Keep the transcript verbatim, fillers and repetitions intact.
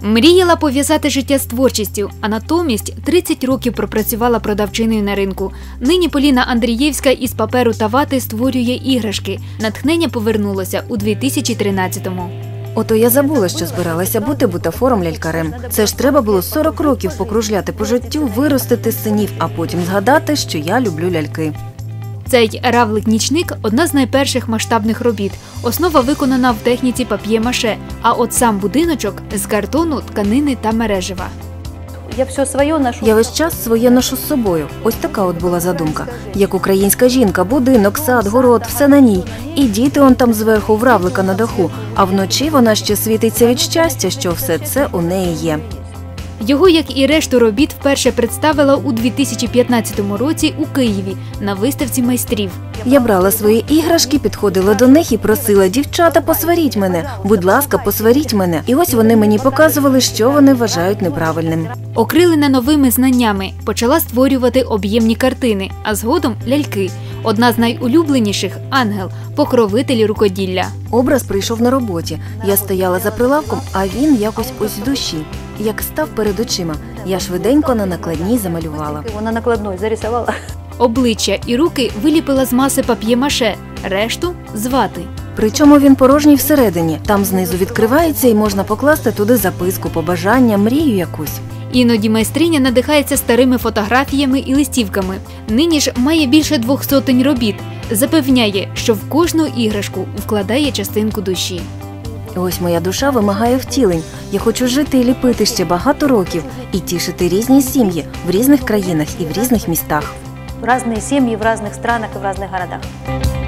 Мріяла пов'язати життя з творчістю, а натомість тридцять років пропрацювала продавчиною на ринку. Нині Поліна Андрієвська із паперу та вати створює іграшки. Натхнення повернулося у дві тисячі тринадцятому. Ото я забула, що збиралася бути бутафором-лялькарем. Це ж треба було сорок років покружляти по життю, виростити синів, а потім згадати, що я люблю ляльки. Цей равлик-нічник – одна з найперших масштабних робіт. Основа виконана в техніці пап'є-маше, а от сам будиночок – з картону, тканини та мережева. Я все своє ношу. Я весь час своє ношу з собою. Ось така от була задумка. Як українська жінка, будинок, сад, город – все на ній. І діти он там зверху в равлика на даху. А вночі вона ще світиться від щастя, що все це у неї є. Його, як і решту робіт, вперше представила у дві тисячі п'ятнадцятому році у Києві на виставці майстрів. Я брала свої іграшки, підходила до них і просила: дівчата, посваріть мене, будь ласка, посваріть мене. І ось вони мені показували, що вони вважають неправильним. Окрилена новими знаннями, почала створювати об'ємні картини, а згодом – ляльки. Одна з найулюбленіших – ангел, покровитель рукоділля. Образ прийшов на роботі. Я стояла за прилавком, а він якось ось з душі. Як став перед очима, я швиденько на накладній замалювала. На накладній зарисувала. Обличчя і руки виліпила з маси пап'є-маше, решту – з вати. Причому він порожній всередині. Там знизу відкривається і можна покласти туди записку, побажання, мрію якусь. Іноді майстриня надихається старими фотографіями і листівками. Нині ж має більше двох сотень робіт. Запевняє, що в кожну іграшку вкладає частинку душі. Ось моя душа вимагає втілень. Я хочу жити і ліпити ще багато років і тішити різні сім'ї в різних країнах і в різних містах. В різні сім'ї, в різних странах і в різних городах.